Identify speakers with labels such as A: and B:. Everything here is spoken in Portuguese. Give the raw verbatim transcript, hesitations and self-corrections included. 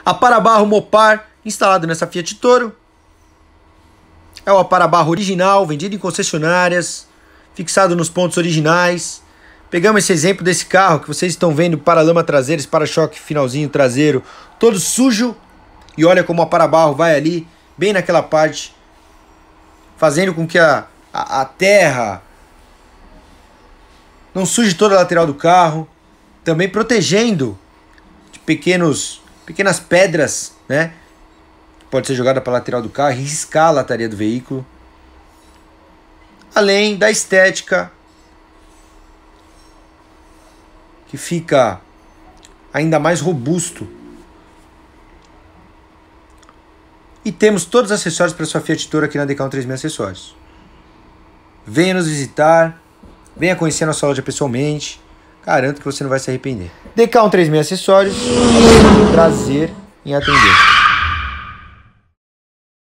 A: A para-barro Mopar, instalado nessa Fiat Toro. É o para-barro original, vendido em concessionárias, fixado nos pontos originais. Pegamos esse exemplo desse carro que vocês estão vendo, para-lama traseira, esse para-choque finalzinho traseiro, todo sujo. E olha como a para-barro vai ali, bem naquela parte, fazendo com que a, a, a terra não suje toda a lateral do carro. Também protegendo de pequenos, pequenas pedras, né? Pode ser jogada para a lateral do carro e riscar a lataria do veículo. Além da estética, que fica ainda mais robusto. E temos todos os acessórios para sua Fiat Toro aqui na D K cento e trinta e seis Acessórios. Venha nos visitar, venha conhecer a nossa loja pessoalmente. Garanto que você não vai se arrepender. D K cento e trinta e seis Acessórios, prazer em atender.